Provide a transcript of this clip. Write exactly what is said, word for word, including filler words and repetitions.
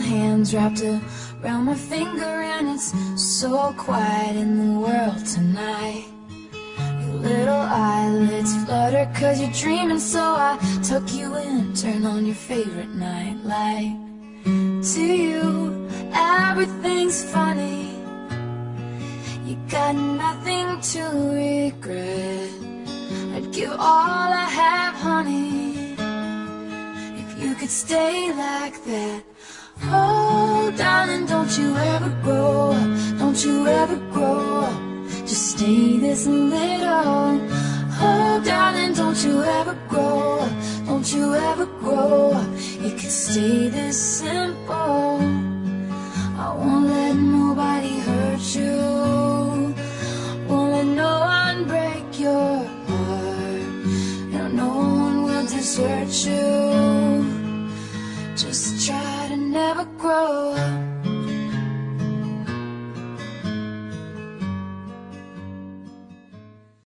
hands wrapped around my finger, and it's so quiet in the world tonight. Your little eyelids flutter cause you're dreaming, so I tuck you in, turn on your favorite night light. To you, everything's funny. You got nothing to regret. I'd give all I have, honey, if you could stay like that. Oh, darling, don't you ever grow up, don't you ever grow up, just stay this little. Oh, darling, don't you ever grow up, don't you ever grow up, it could stay this simple. I won't let nobody hurt you, won't let no one break your heart, no, no one will desert you. Just try to never grow up.